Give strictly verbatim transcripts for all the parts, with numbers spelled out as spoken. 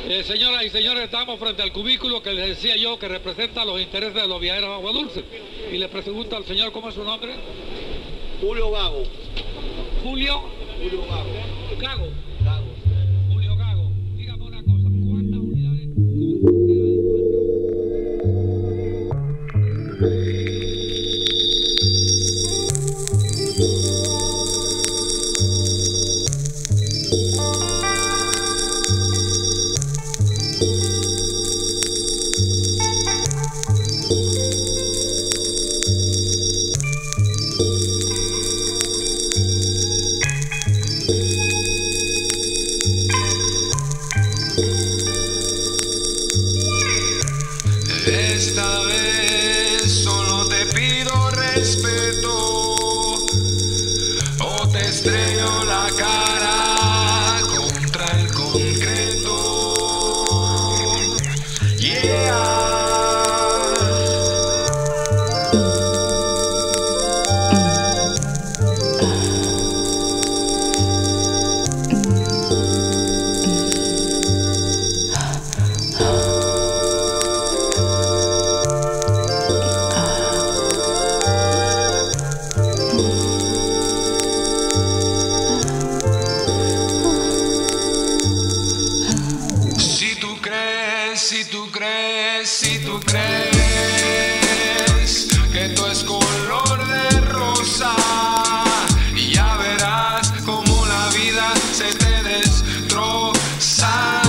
Eh, señoras y señores, estamos frente al cubículo que les decía yo que representa los intereses de los viajeros de Agua Dulce. Y le pregunto al señor, ¿cómo es su nombre? Julio Gago. Julio. Julio Gago. Gago. Gago. Julio Gago. Dígame una cosa, ¿cuántas unidades? Esta vez solo te pido respeto o te estrello la cara contra el concreto. Yeah. Si tú crees, si tú crees que todo es color de rosa, y ya verás cómo la vida se te destroza.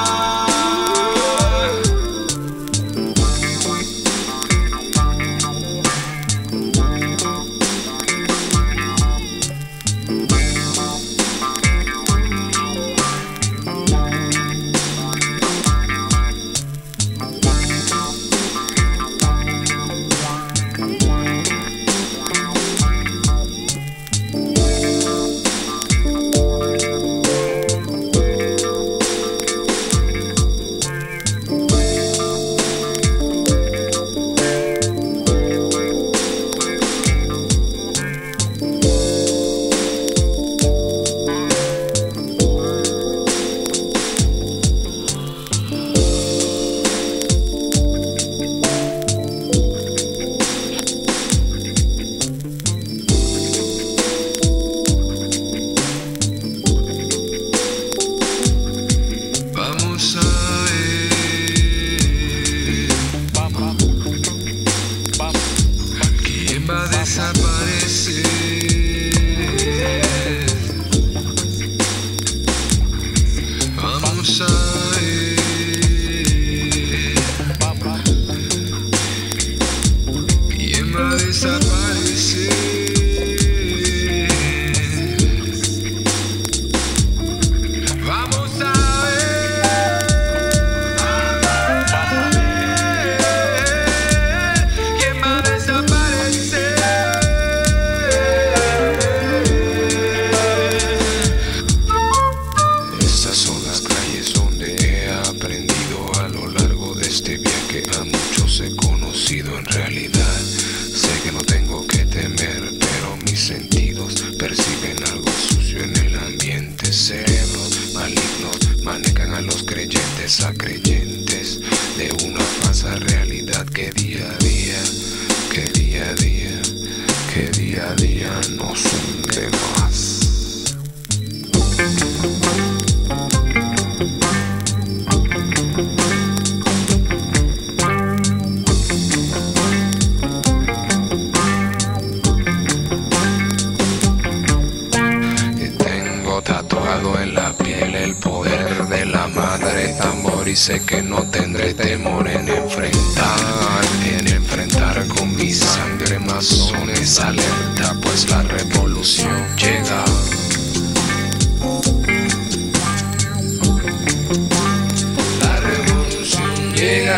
Va a desaparecer. Vamos a ver quién va a desaparecer. Vamos a a muchos he conocido en realidad. Sé que no tengo que temer, pero mis sentidos perciben algo sucio en el ambiente. Cerebros malignos manejan a los creyentes a creyentes de una falsa realidad que día a día, que día a día, que día a día nos hunde más. Tatuado en la piel el poder de la madre tambor, y sé que no tendré temor en enfrentar, en enfrentar con mi sangre masones. Alerta, pues la revolución llega. La revolución llega.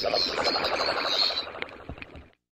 Salamanca.